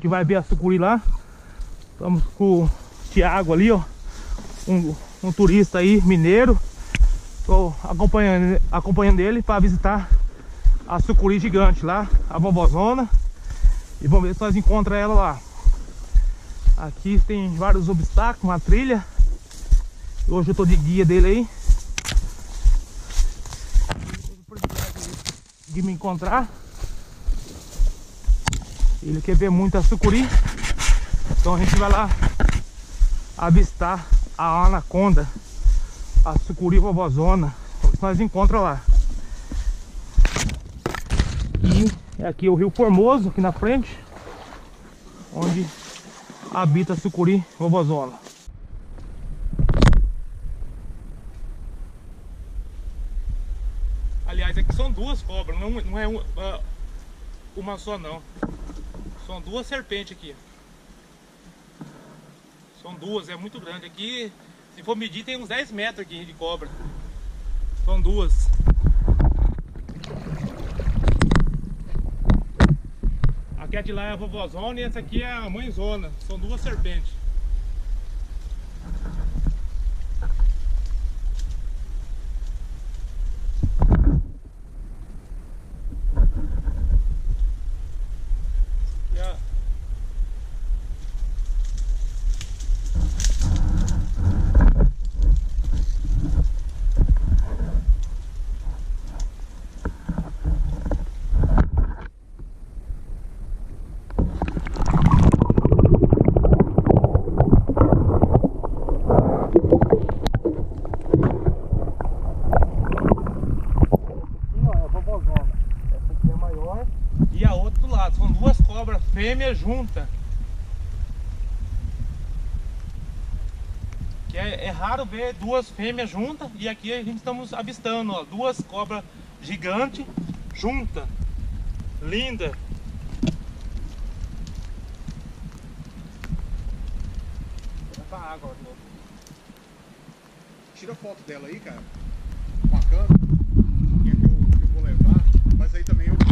gente vai ver a sucuri lá. Estamos com o Thiago ali, ó. Um turista aí, mineiro. Tô acompanhando ele para visitar a sucuri gigante lá, a vovozona. E vamos ver se nós encontramos ela lá. Aqui tem vários obstáculos, uma trilha. Hoje eu tô de guia dele aí. De me encontrar. Ele quer ver muito a sucuri. Então a gente vai lá avistar a anaconda, a sucuri vovozona. Nós encontramos lá. E aqui é o Rio Formoso, aqui na frente, onde habita a sucuri vovozona. Aliás, aqui são duas cobras, não é uma só não. São duas serpentes aqui. São duas, é muito grande. Aqui, se for medir, tem uns 10 metros aqui de cobra. São duas. Aqui a de lá é a vovozona e essa aqui é a mãezona. São duas serpentes. E a outra do lado, são duas cobras fêmeas juntas. Que é raro ver duas fêmeas juntas. E aqui a gente estamos avistando, ó, duas cobras gigantes juntas. Linda. Vai pra água ó, de novo. Tira foto dela aí, cara. Com a câmera. Que é que eu vou levar. Mas aí também eu